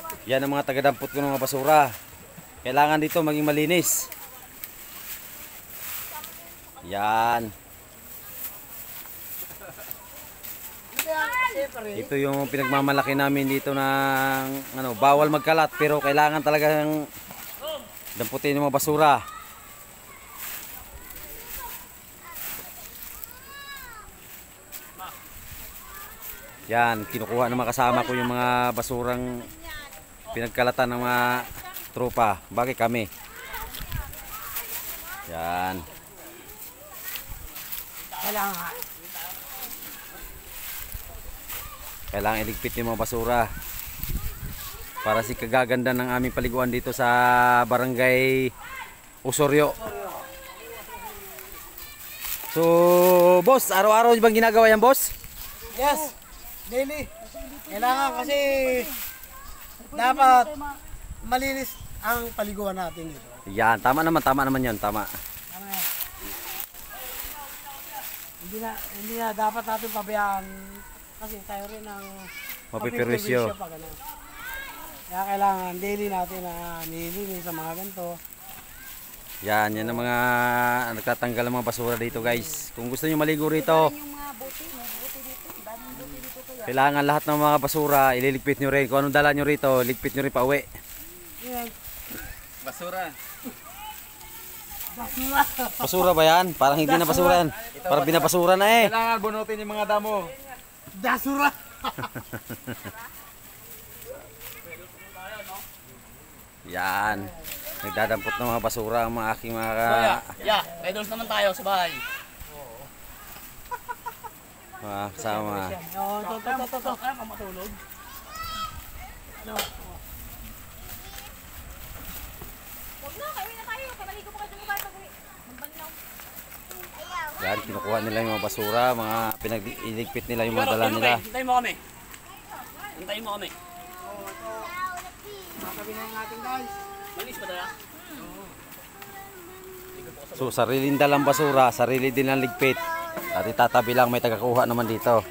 Yan ang mga tagadampot ko ng mga basura. Kailangan dito maging malinis. Yan. Ito yung pinagmamalaki namin dito ng bawal magkalat pero kailangan talagang damputin yung mga basura. Yan, kinukuha ng mga kasama ko yung mga basurang pinagkalatan ng mga tropa. Bakit kami? Yan. Kailangan iligpit yung mga basura para si kagaganda ng aming paliguan dito sa Barangay Osorio. So, boss, araw-araw bang ginagawa yan, boss? Yes, daily. Kailangan kasi dapat malinis ang paliguan natin dito. Yan, tama naman yan, tama. Tama yan. Hindi na dapat natin pabayaan kasi tayo rin ang Mapiperwisyo. pag ano. Kaya kailangan daily natin na nililinis sa mga ganito. Yan ang mga nagtatanggal ng mga basura dito, guys. Kung gusto niyo maligo rito, kailangan lahat ng mga basura ililigpit nyo rin. Kung anong dala nyo rito, ligpit nyo rin pa uwi. Yan. Basura. Basura ba yan? Parang hindi na basura yan. Parang binabasura na eh. Kailangan bunutin yung mga damo. Dasura. Yan. Nagdadampot ng mga basura ang mga aking mga... Yeah, idols naman tayo sa bahay. mga kasama. To. Kaya ka matulog. Huwag na, kawin na tayo. Pamaligo pa kayo sa bahay. Magbanlaw. Yan, kinukuha nila yung mga basura, mga pinag-iligpit nila yung mga dala nila. Hintayin mo kami. Hintayin mo kami. Makabi na natin guys. Malis ba tayo? So, sariling dalang basura, sarili din ang ligpit. At itatabi lang, may tagakuha naman dito.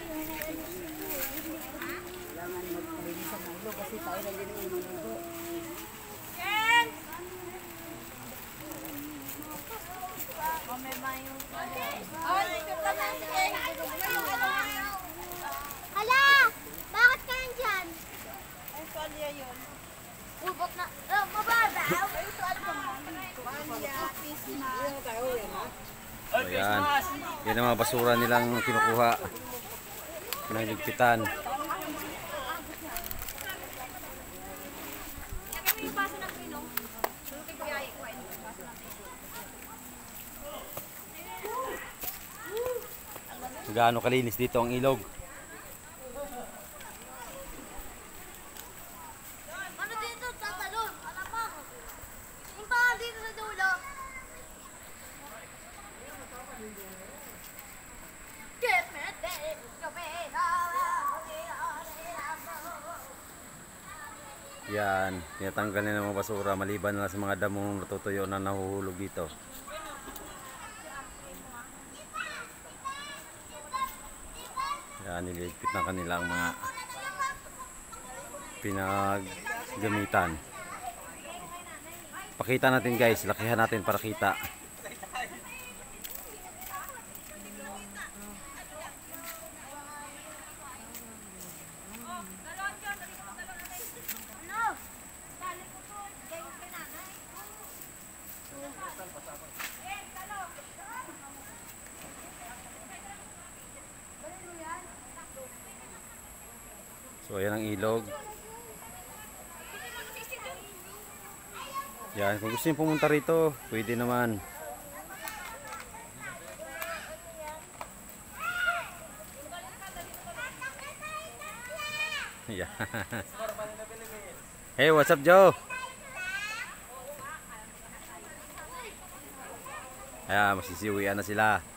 Hala! Bakit ka nandyan? Ay, kalya yun. Ubot na. Mababa! So, yan. Yan ang mga basura nilang kinukuha. Pinagligpitan. Gaano kalinis dito ang ilog. Ano dito? Tatalon? Alam mo? Yung pa dito sa dulo. Yan, tinatanggal nila ng mga basura maliban na sa mga damong natutuyo na nahuhulog dito. Yan, niligpit na kanilang mga pinaggamitan. Pakita natin guys, lakihan natin para kita. So ayan ang ilog. Yan, kung gusto niyo pumunta rito, pwede naman. Yan. Hey, what's up, Joe? Ayan, masisiwian na sila.